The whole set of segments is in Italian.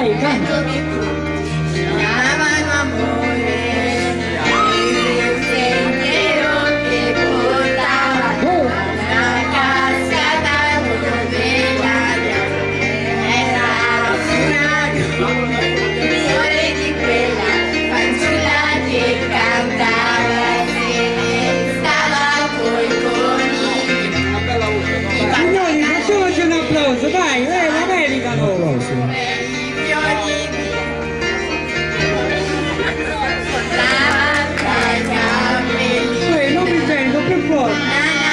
vai, canta. Chiamano amore, il sentiero che portava una cascata dove l'aria era una sole di quella fanciulla che cantava se ne stava coi conigli. Signori, facciamoci un applauso, vai, la meritano! Non mi sento più forte!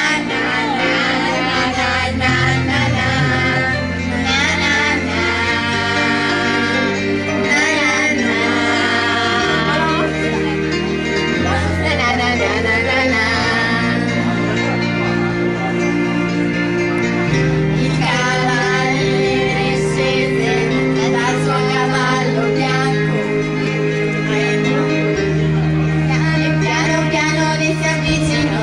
Il cavaliere scese dal suo cavallo bianco e piano piano le si avvicinò.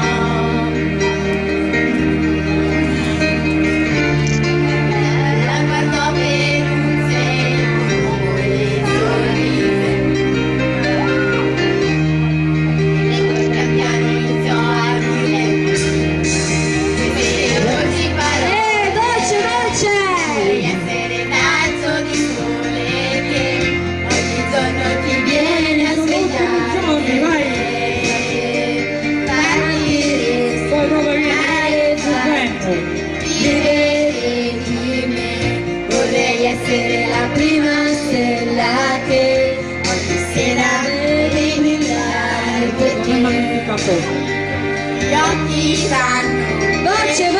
La guardò per un secondo e sorrise. E poi pian piano iniziò a dire queste dolci parole. Dolce, dolce! Devi essere razzo di sole che ogni giorno ti viene a svegliare. Vai! Partire, Poi dopo viene il vento! vivere di me. Vorrei essere la prima stella che ogni sera vedi brillare per Una te. magnifica cosa! Gli occhi sanno Dolce,